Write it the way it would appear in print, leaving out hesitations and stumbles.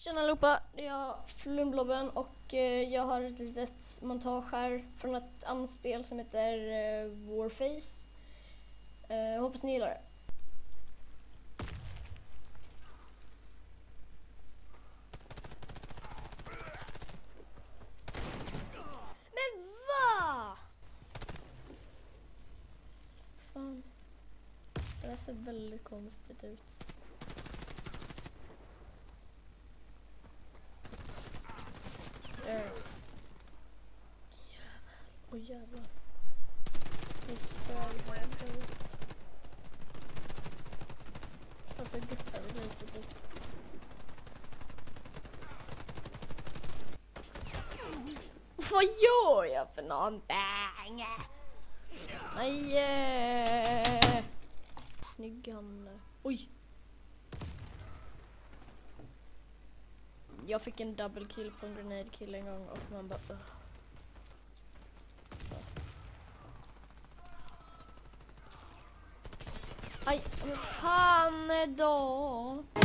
Tjena allihopa, det är jag Flumblobben och jag har ett litet montage här från ett annat spel som heter Warface. Hoppas ni gillar det. Men va? Fan. Det där ser väldigt konstigt ut. Åh jävlar. Varför guppar vi lite typ? Vad gör jag för någonting? Nej. Snygg han. Oj. Jag fick en double kill på en grenade kill en gång och man bara så. Aj, men fan då.